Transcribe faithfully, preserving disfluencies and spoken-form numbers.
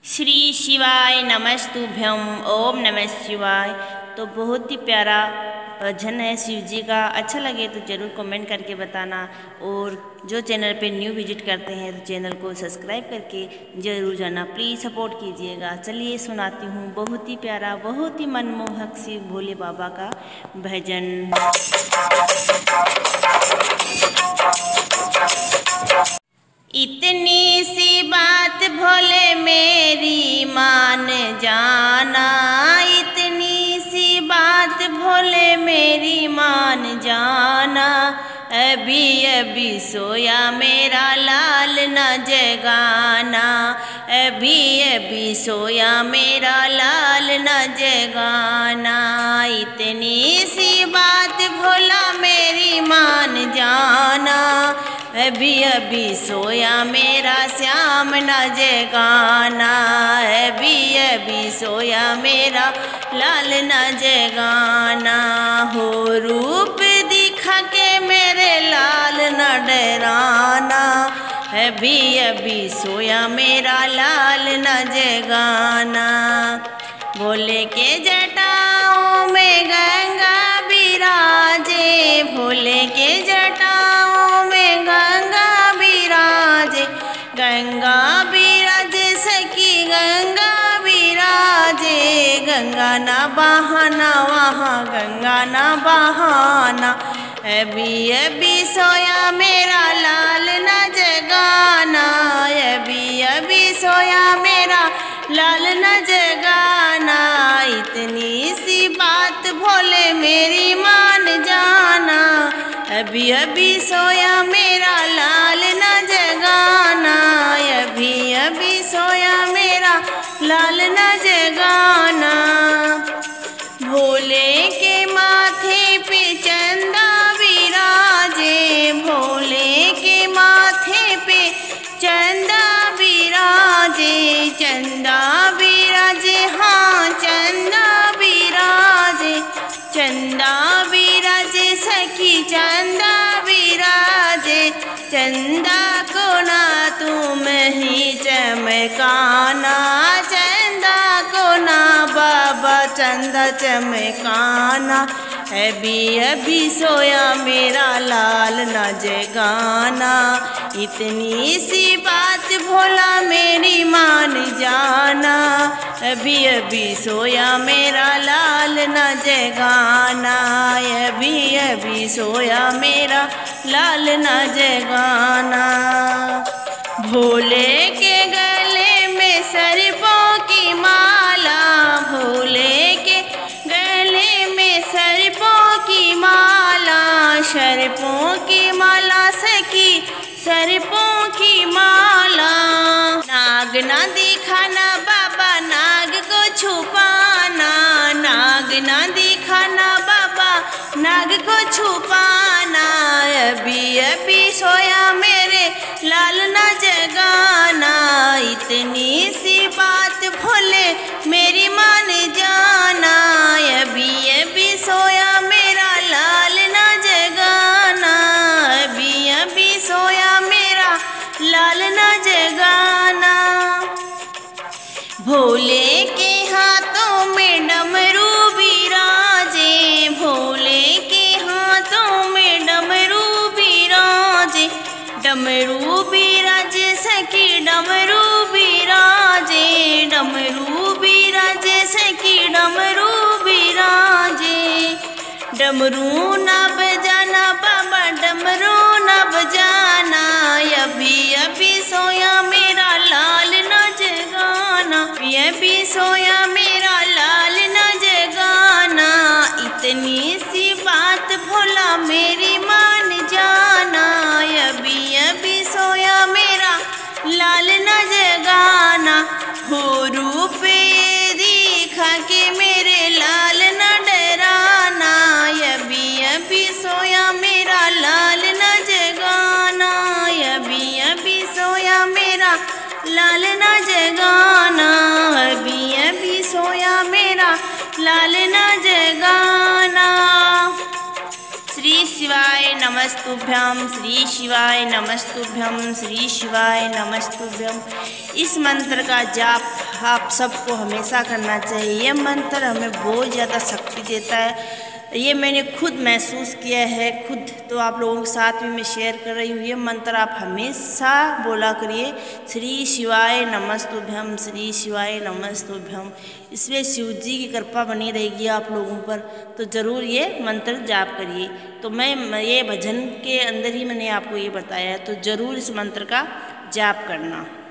श्री शिवाय नमस्तुभ्यम। ओम नमः शिवाय। तो बहुत ही प्यारा भजन है शिव जी का। अच्छा लगे तो ज़रूर कमेंट करके बताना, और जो चैनल पे न्यू विजिट करते हैं तो चैनल को सब्सक्राइब करके ज़रूर जाना, प्लीज़ सपोर्ट कीजिएगा। चलिए सुनाती हूँ बहुत ही प्यारा, बहुत ही मनमोहक शिव भोले बाबा का भजन। इतनी सी बात भोले मेरी मान जाना, इतनी सी बात भोले मेरी मान जाना। अभी अभी सोया मेरा लाल न जगाना, अभी अभी सोया मेरा लाल न जगाना। इतनी सी बात भोला मेरी मान जाना, अभी अभी सोया मेरा श्याम न जगाना, अभी अभी सोया मेरा लाल न जगाना। हो रूप दिखा के मेरे लाल न डराना, अभी अभी सोया मेरा लाल न जगाना। भोले के जटाओं में गंगा विराजे, भोले के जटाओं में गंगा विराजे, गंगा विराजे सखी गंगा विराजे। गंगा ना बहाना वहाँ गंगा ना बहाना, अभी अभी सोया मेरा लाल न जगाना, अभी अभी सोया मेरा लाल न जगाना। इतनी सी बात भोले मेरी मान जाना, अभी अभी सोया मेरा लाल न जगाना, अभी अभी सोया मेरा लाल न जगाना। भोले के माथे पे चंदा विराजे, भोले के माथे पे चंदा विराजे, चंदा विराजे हाँ चंदा विराजे, चंदा विराजे सखी चंदा विराजे। चंदा को ना तुम ही चमकाना, चंदा को ना बाबा चंदा चमकाना। अभी अभी सोया मेरा लाल न जगाना, इतनी सी बात भोला मेरी मान जाना, अभी अभी सोया मेरा लाल न जगाना, अभी अभी सोया मेरा लाल न जगाना। भोले के गले में सर्पों की माला, भोले के गले में सर्पों की माला, सर्पों की माला सखी सर्पों की माला। नाग ना दिखाना बाबा नाग को छुपाना, नाग ना दिखाना बाबा नाग को छुपाना। अभी अभी सोया मेरे लाल न जगाना, इतनी सी बात भोले मेरी मान जाना, अभी अभी सोया मेरा लाल न जगाना, अभी अभी सोया मेरा लाल न जगाना। भोले के हाथों में डमरू विराजे, भोले के हाथों में डमरू विराजे, डमरू विराजे सखी डमरू विराजे, डमरू विराजे सखी डमरू विराजे। डमरू ना बजाना बाबा डमरू ना बजाना, अभी अभी सोया मेरा लाल न जगाना, अभी अभी सोया मेरा लाल न जगाना। इतनी सी बात भोला मेरी मान जाना, अभी अभी सोया मेरा लाल न जगाना। हो रूप दिखा के मेरे लाल न डराना, अभी अभी सोया मेरा लाल न जगाना, अभी अभी सोया मेरा लाल न जगाना, अभी अभी सोया मेरा लाल न जगाना। श्री शिवाय नमस्तुभ्यम, श्री शिवाय नमस्तुभ्यम, श्री शिवाय नमस्तुभ्यम। इस मंत्र का जाप आप सबको हमेशा करना चाहिए। यह मंत्र हमें बहुत ज़्यादा शक्ति देता है, ये मैंने खुद महसूस किया है खुद, तो आप लोगों के साथ भी मैं शेयर कर रही हूँ। ये मंत्र आप हमेशा बोला करिए, श्री शिवाय नमस्तुभ्यम, श्री शिवाय नमस्तुभ्यम। इसमें शिव जी की कृपा बनी रहेगी आप लोगों पर, तो ज़रूर ये मंत्र जाप करिए। तो मैं ये भजन के अंदर ही मैंने आपको ये बताया है, तो ज़रूर इस मंत्र का जाप करना।